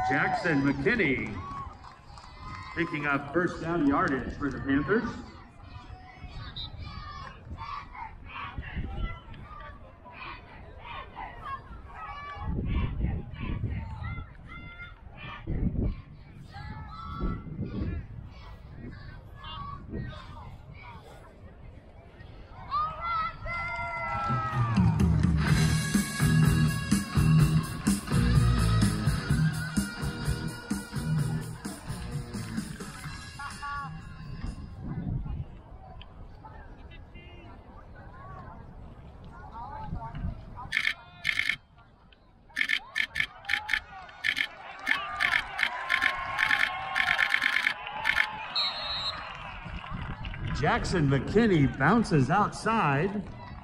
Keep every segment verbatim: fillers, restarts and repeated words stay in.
Jackson McKinney picking up first down yardage for the Panthers. Jackson McKinney bounces outside.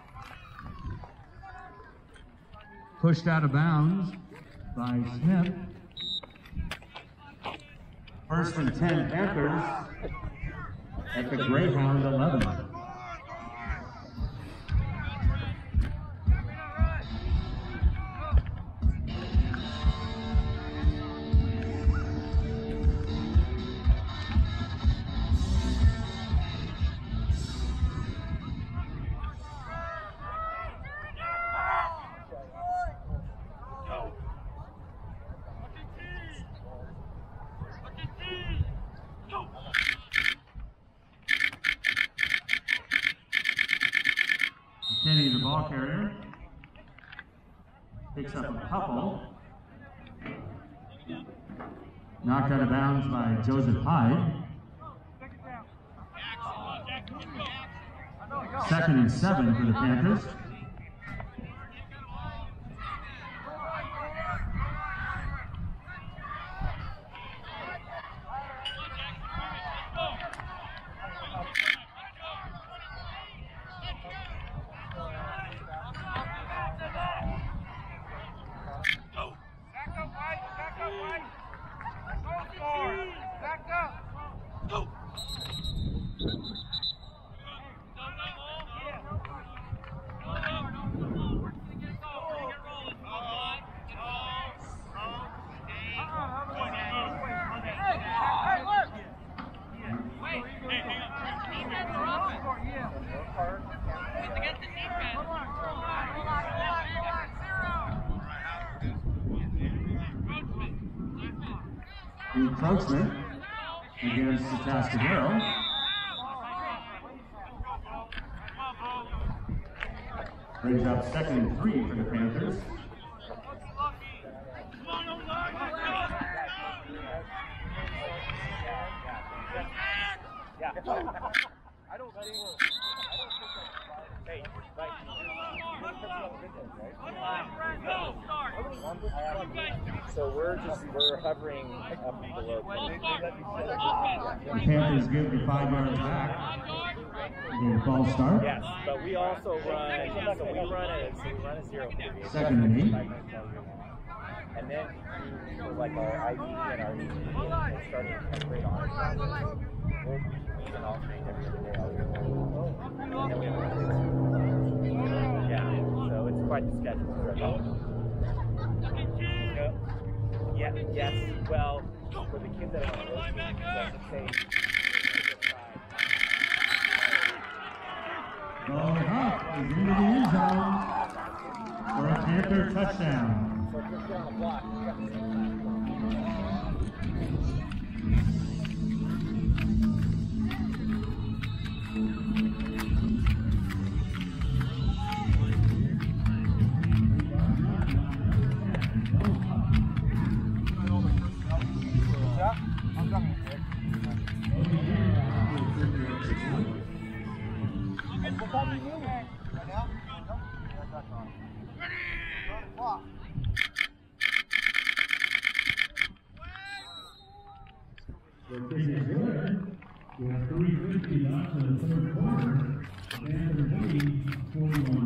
Pushed out of bounds by Smith. First and ten Panthers at the Greyhound eleven. Kenny, the ball carrier, picks up a couple. Knocked out of bounds by Joseph Hyde. Second and seven for the Panthers. Encroachment against the Tascadero. Brings up second and three for the Panthers. Yeah. I don't think I don't think hey, like so we're just we're hovering up below. The Panthers give the five yards back. The ball start. Yes, but we also run so we run a so we run a zero. Second and eight. And then for like our I D and our E D and starting to tenth grade on. We'll meet and alternate every other day. And then we have yeah, so it's quite the schedule. Yeah, yes, well, for the kids that are on those teams, that's the same. Ball up is into the end zone for a Panther touchdown. So if you're on the block, you got the same three fifty left in the third quarter. Panther lead forty-one